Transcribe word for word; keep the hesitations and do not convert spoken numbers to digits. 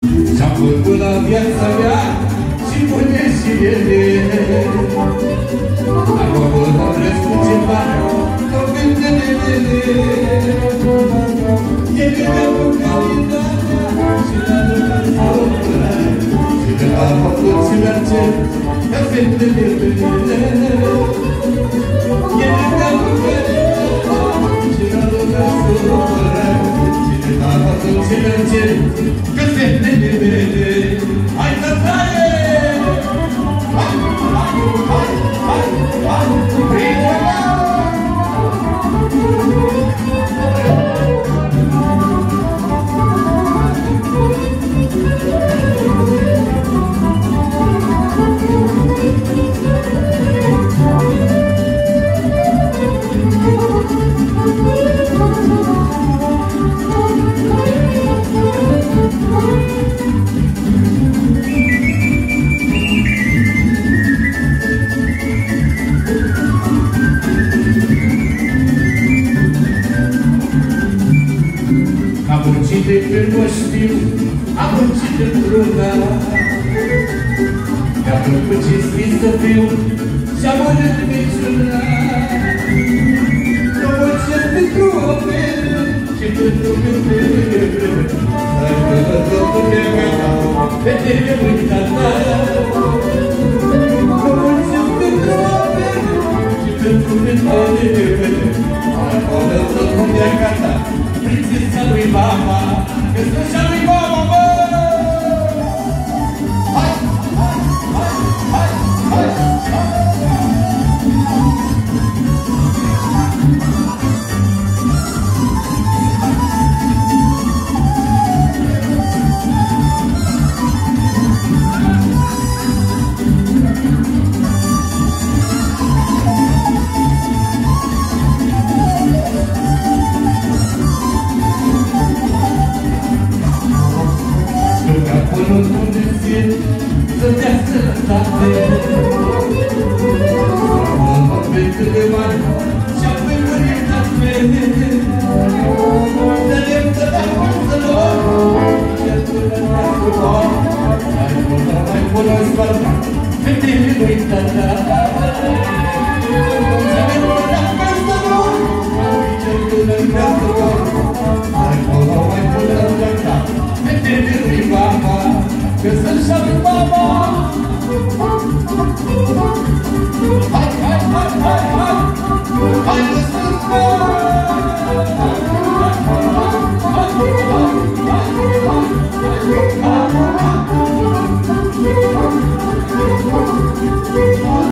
Și-am făcut la viața mea și bune și rele. Am avut adres cu ceva, tot gândele mele. Ele mi-au calitatea și la Dumnezeu și de la faptul și merge ca fetele mele. Ele mi-au calitatea și la Dumnezeu și de la faptul și merge ca fetele mele. Hai să taie! Hai, hai, hai, hai, hai, prinde-mă! Am muncit de când mă știu, am muncit într-una. Mi-a plăcut cinstit să fiu și-am urât niciuna. Nu muncesc pentru o fete și pentru iubire. Dar că totul mi-e uitat, fetele uitata. Nu muncesc pentru o fete și pentru iubire. Acolo tot cum mi-a gata. Prințesa lui mama, căsășa lui mama, bă! Hai, hai, hai, hai, hai, hai! Până unde ție să dea sănătate, să fetele mari și-a pămânitat mele. Să le-mi dădea să lor, și-a până cu lor. Mai bună, mai bună sparta, fetele lui tata. Să le-mi dădea să lor, și-a până cu lor. Mai bună, mai bună sparta, fetele lui mama. Căsășa lui mama. Hai, hai, hai, hai, hai, hai, lăsă-ți